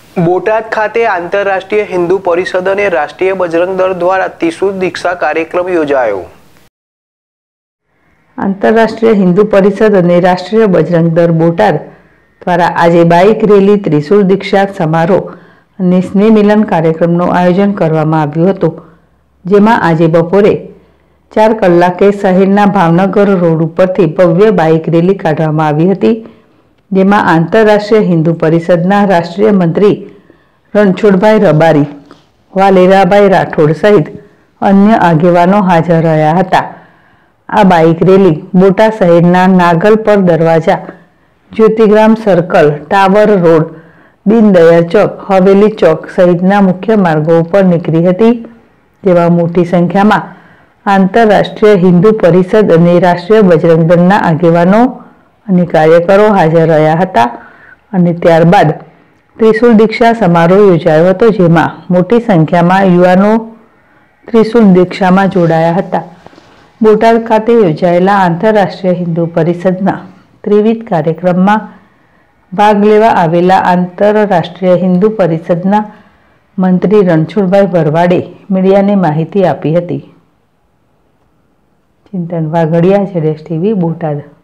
બોટાદ ખાતે આંતરરાષ્ટ્રીય હિન્દુ પરિષદ અને રાષ્ટ્રીય બજરંગ દળ દ્વારા ત્રિશુલ દીક્ષા કાર્યક્રમ યોજાયો। આંતરરાષ્ટ્રીય હિન્દુ પરિષદ અને રાષ્ટ્રીય બજરંગ દળ બોટાદ દ્વારા આજે બાઇક રેલી, ત્રિશુલ દીક્ષા સમારોહ અને સ્નેહ મિલન કાર્યક્રમનું આયોજન કરવામાં આવ્યું હતું, જેમાં આજે બપોરે 4 કલાકે શહેરના ભાવનગર રોડ ઉપરથી ભવ્ય બાઇક રેલી કાઢવામાં આવી હતી, જેમાં આંતરરાષ્ટ્રીય હિન્દુ પરિષદના રાષ્ટ્રીય મંત્રી રણછોડભાઈ રબારી, વાલેરાભાઈ રાઠોડ સહિત અન્ય આગેવાનો હાજર રહ્યા હતા। આ બાઇક રેલી બોટાદ શહેરના નાગલપર દરવાજા, Jyotigram circle, tower road, Deendayal chowk, Haveli chowk સહિતના મુખ્ય માર્ગો ઉપર નીકળી હતી, જેમાં મોટી સંખ્યામાં આંતરરાષ્ટ્રીય હિન્દુ પરિષદ અને રાષ્ટ્રીય બજરંગ દળના આગેવાનો અને કાર્યકરો હાજર રહ્યા હતા અને ત્યારબાદ ત્રિશુલ દીક્ષા સમારોહ યોજાયો હતો, જેમાં મોટી સંખ્યામાં યુવાનો ત્રિશુલ દીક્ષામાં જોડાયા હતા। બોટાદ ખાતે યોજાયેલા આંતરરાષ્ટ્રીય હિન્દુ પરિષદના ત્રિવિધ કાર્યક્રમમાં ભાગ લેવા આવેલા આંતરરાષ્ટ્રીય હિન્દુ પરિષદના મંત્રી રણછોડભાઈ ભરવાડે મીડિયાને માહિતી આપી હતી। ચિંતન વાઘડિયા, ZSTV, બોટાદ।